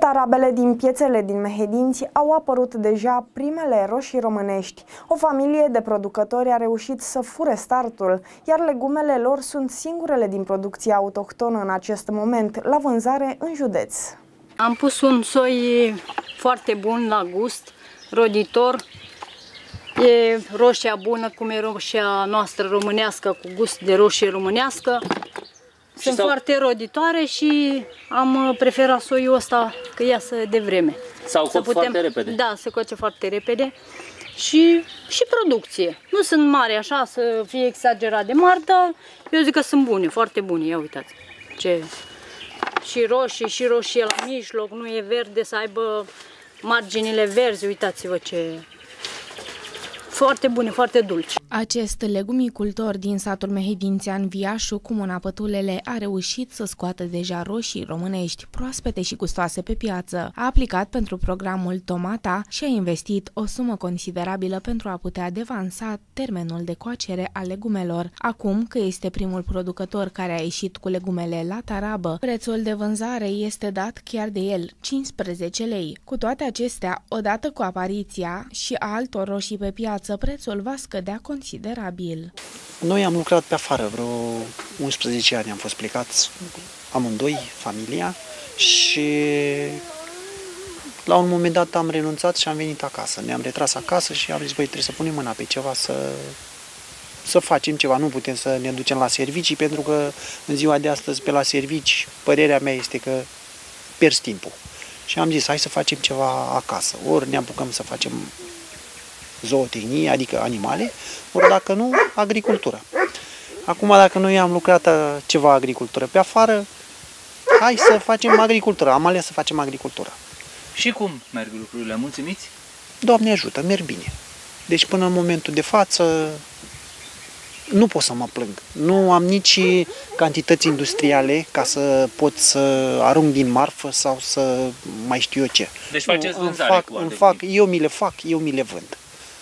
tarabele din piețele din Mehedinți au apărut deja primele roșii românești. O familie de producători a reușit să fure startul, iar legumele lor sunt singurele din producția autohtonă în acest moment, la vânzare în județ. Am pus un soi foarte bun la gust, roditor. E roșia bună, cum e roșia noastră românească, cu gust de roșie românească. Sunt foarte roditoare și am preferat soiul ăsta că iasă de vreme. S-au cot foarte repede. Da, se coce foarte repede și producție. Nu sunt mari așa, să fie exagerat de mari, dar eu zic că sunt bune, foarte bune. Ia uitați, și roșii, și roșie la mijloc, nu e verde, să aibă marginile verzi, uitați-vă ce... Foarte bune, foarte dulci. Acest legumicultor din satul Mehedințean Viașu, comuna Pătulele, a reușit să scoată deja roșii românești, proaspete și gustoase pe piață. A aplicat pentru programul Tomata și a investit o sumă considerabilă pentru a putea devansa termenul de coacere a legumelor. Acum că este primul producător care a ieșit cu legumele la tarabă, prețul de vânzare este dat chiar de el, 15 lei. Cu toate acestea, odată cu apariția și a altor roșii pe piață, prețul va scădea considerabil. Noi am lucrat pe afară, vreo 11 ani am fost plecați, amândoi, familia, și la un moment dat am renunțat și am venit acasă. Ne-am retras acasă și am zis, băi, trebuie să punem mâna pe ceva, să facem ceva. Nu putem să ne ducem la servicii, pentru că în ziua de astăzi pe la servici, părerea mea este că pierzi timpul. Și am zis, hai să facem ceva acasă. Ori ne apucăm să facem zootehnie, adică animale, ori dacă nu, agricultură. Acum, dacă noi am lucrat ceva agricultură pe afară, hai să facem agricultură. Am ales să facem agricultură. Și cum merg lucrurile? Mulțumiți? Doamne ajută, merg bine. Deci până în momentul de față nu pot să mă plâng. Nu am nici cantități industriale ca să pot să arunc din marfă sau să mai știu eu ce. Deci faceți vânzare cu eu mi le vând.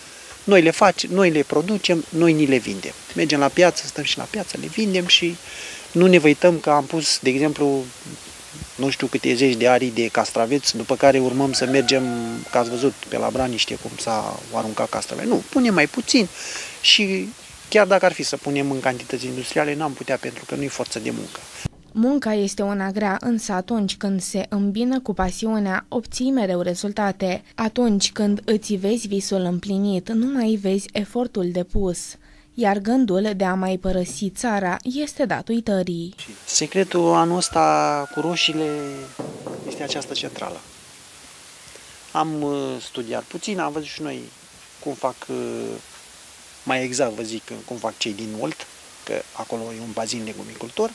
Noi le producem, noi ni le vindem. Mergem la piață, stăm și la piață, le vindem și nu ne văităm că am pus, de exemplu, nu știu câte zeci de arii de castraveți, după care urmăm să mergem, că ați văzut pe la Braniște cum s-a aruncat castraveți. Nu, punem mai puțin și chiar dacă ar fi să punem în cantități industriale, n-am putea, pentru că nu-i forță de muncă. Munca este una grea, însă atunci când se îmbină cu pasiunea, obții mereu rezultate. Atunci când îți vezi visul împlinit, nu mai vezi efortul depus, iar gândul de a mai părăsi țara este dat uitării. Secretul anul ăsta cu roșiile este această centrală. Am studiat puțin, am văzut și noi cum fac, mai exact vă zic, cum fac cei din Olt, că acolo e un bazin legumicultor.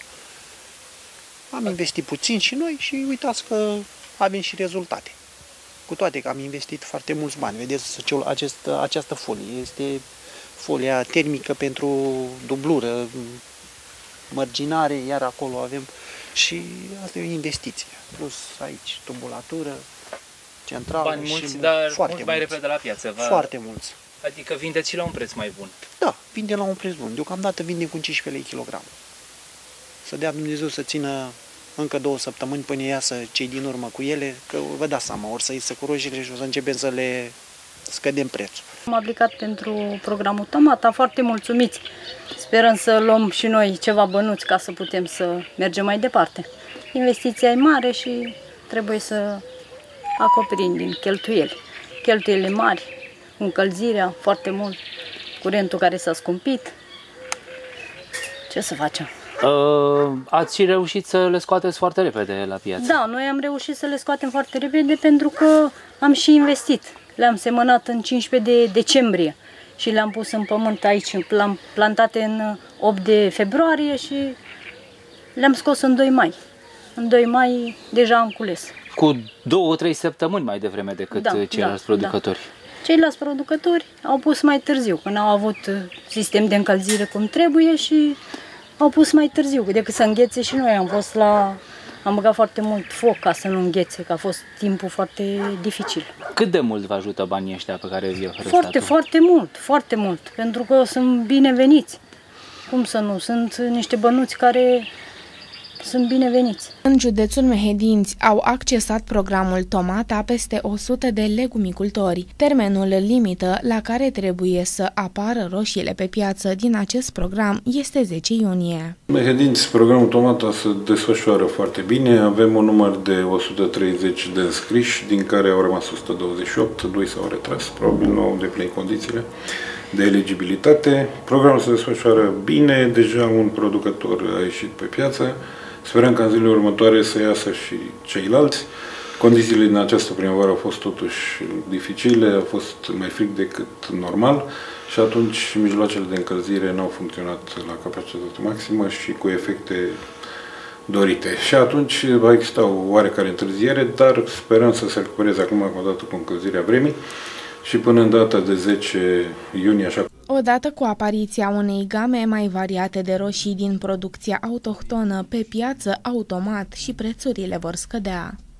Am investit puțin și noi și uitați că avem și rezultate. Cu toate că am investit foarte mulți bani. Vedeți, această folie este folia termică pentru dublură, mărginare, iar acolo avem și asta e o investiție. Plus aici tubulatură, centrală. Bani mulți, și dar foarte mult mai repede la piață. Foarte mulți. Adică vindeți și la un preț mai bun. Da, vindem la un preț bun. Deocamdată vindem cu 15 lei kilogram. Să dea Dumnezeu să țină încă 2 săptămâni până iasă cei din urmă cu ele, că vă dați seama, ori să iasă cu roșiile și o să începem să le scădem prețul. Am aplicat pentru programul Tomata, foarte mulțumiți. Sperăm să luăm și noi ceva bănuți ca să putem să mergem mai departe. Investiția e mare și trebuie să acoperim din cheltuieli. Cheltuielile mari, încălzirea foarte mult, curentul care s-a scumpit. Ce să facem? Ați și reușit să le scoateți foarte repede la piață. Da, noi am reușit să le scoatem foarte repede pentru că am și investit. Le-am semănat în 15 decembrie și le-am pus în pământ aici, le-am plantate în 8 de februarie și le-am scos în 2 mai. În 2 mai deja am cules. Cu 2-3 săptămâni mai devreme decât ceilalți producători. Da. Ceilalți producători au pus mai târziu, când au avut sistem de încălzire cum trebuie și au pus mai târziu, decât să înghețe și noi am băgat foarte mult foc ca să nu înghețe, că a fost timpul foarte dificil. Cât de mult vă ajută banii ăștia pe care vi-i oferă statul? Foarte mult, pentru că sunt bineveniți. Cum să nu? Sunt niște bănuți care sunt bineveniți. În județul Mehedinți au accesat programul Tomata peste 100 de legumicultori. Termenul limită la care trebuie să apară roșiile pe piață din acest program este 10 iunie. Mehedinți, programul Tomata se desfășoară foarte bine. Avem un număr de 130 de înscriși, din care au rămas 128, 2 s-au retras, probabil nu au îndeplinit condițiile de eligibilitate. Programul se desfășoară bine, deja un producător a ieșit pe piață. Sperăm că în zilele următoare să iasă și ceilalți. Condițiile din această primăvară au fost totuși dificile, a fost mai frig decât normal și atunci mijloacele de încălzire nu au funcționat la capacitate maximă și cu efecte dorite. Și atunci va exista o oarecare întârziere, dar sperăm să se recupereze acum odată cu încălzirea vremii și până în data de 10 iunie, așa. Odată cu apariția unei game mai variate de roșii din producția autohtonă pe piață, automat și prețurile vor scădea.